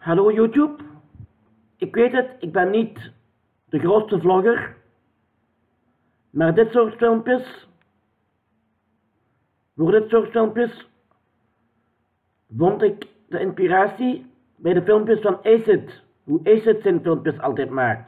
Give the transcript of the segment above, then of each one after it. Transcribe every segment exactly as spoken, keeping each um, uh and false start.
Hallo YouTube, ik weet het, ik ben niet de grootste vlogger, maar dit soort filmpjes, voor dit soort filmpjes, vond ik de inspiratie bij de filmpjes van Acid, hoe Acid zijn filmpjes altijd maakt.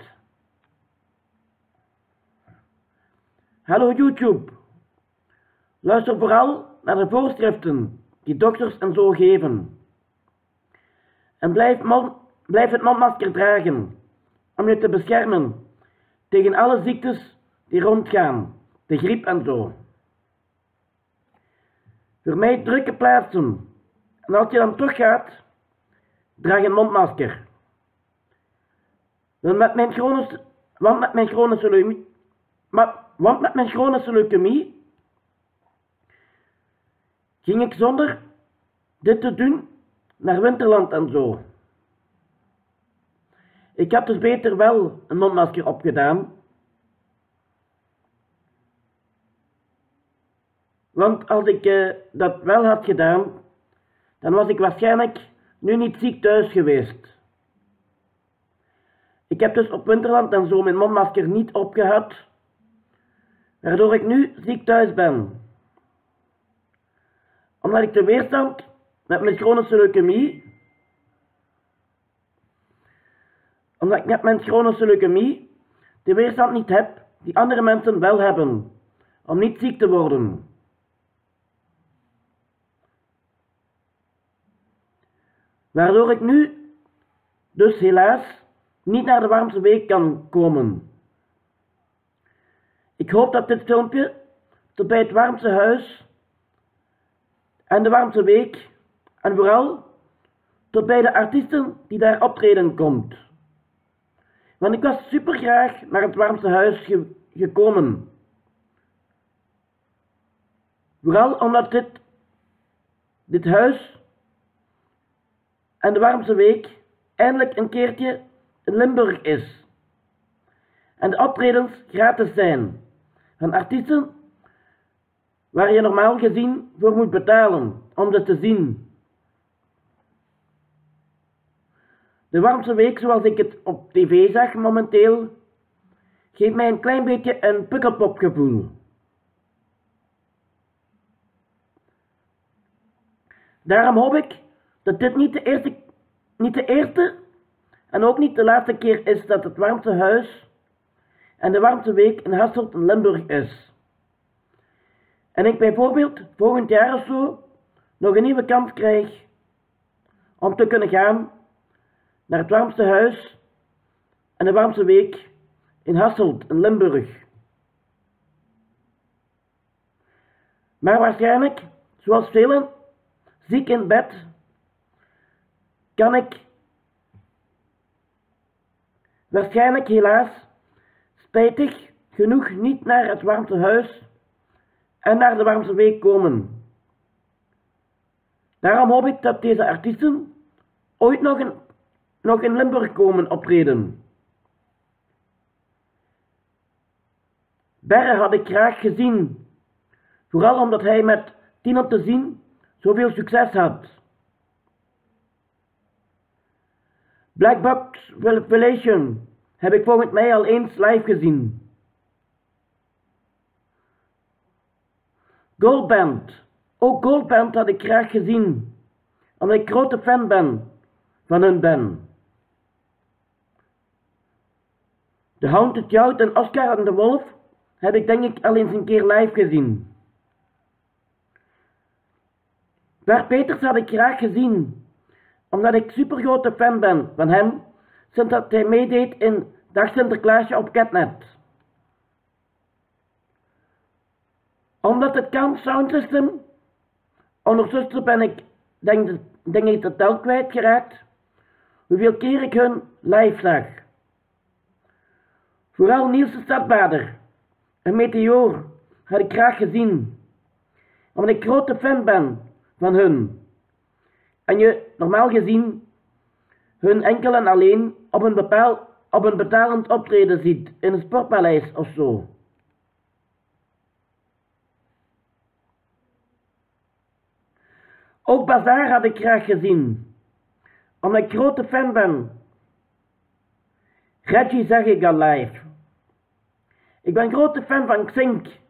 Hallo YouTube, luister vooral naar de voorschriften die dokters en zo geven. En blijf, man, blijf het mondmasker dragen, om je te beschermen tegen alle ziektes die rondgaan, de griep en zo. Vermijd drukke plaatsen, en als je dan toch gaat, draag een mondmasker. Want met mijn chronische, want met mijn chronische leukemie, maar, want met mijn chronische leukemie ging ik zonder dit te doen naar Winterland en zo. Ik had dus beter wel een mondmasker opgedaan. Want als ik uh, dat wel had gedaan, dan was ik waarschijnlijk nu niet ziek thuis geweest. Ik heb dus op Winterland en zo mijn mondmasker niet opgehad, waardoor ik nu ziek thuis ben. Omdat ik de weerstand met mijn chronische leukemie, omdat ik met mijn chronische leukemie de weerstand niet heb die andere mensen wel hebben, om niet ziek te worden. Waardoor ik nu dus helaas niet naar de warmste week kan komen. Ik hoop dat dit filmpje tot bij het warmste huis en de warmste week en vooral tot bij de artiesten die daar optreden komt. Want ik was super graag naar het warmste huis ge gekomen. Vooral omdat dit, dit huis en de warmste week eindelijk een keertje in Limburg is. En de optredens gratis zijn. Van artiesten waar je normaal gezien voor moet betalen om ze te zien. De warmste week zoals ik het op tv zag momenteel, geeft mij een klein beetje een pukkelpopgevoel. Daarom hoop ik dat dit niet de eerste, niet de eerste en ook niet de laatste keer is dat het warmste huis en de warmste week in Hasselt in Limburg is. En ik bijvoorbeeld volgend jaar of zo nog een nieuwe kans krijg om te kunnen gaan naar het warmste huis en de warmste week in Hasselt in Limburg. Maar waarschijnlijk, zoals velen, ziek in bed, kan ik waarschijnlijk helaas spijtig genoeg niet naar het warmste huis en naar de warmste week komen. Daarom hoop ik dat deze artiesten ooit nog, een, nog in Limburg komen optreden. Berre had ik graag gezien, vooral omdat hij met Tien op te zien zoveel succes had. Black Box Revelation heb ik volgens mij al eens live gezien. Goldband, ook Goldband had ik graag gezien, omdat ik grote fan ben van hun ben. De Haunted Youth en Oscar en de Wolf heb ik denk ik al eens een keer live gezien. Bart Peters had ik graag gezien, omdat ik super grote fan ben van hem, sinds dat hij meedeed in Dag Sinterklaasje op Catnet. Omdat het kan soundsystem, ondertussen ben ik, denk, denk ik de tel kwijtgeraakt, hoeveel keer ik hun live zag. Vooral Niels de Stadbader en Meteor had ik graag gezien, omdat ik grote fan ben van hun. En je normaal gezien hun enkel en alleen op een, bepaal, op een betalend optreden ziet in een sportpaleis of zo. Ook Bazaar had ik graag gezien, omdat ik grote fan ben. Reggie zag ik al live. Ik ben grote fan van Xink.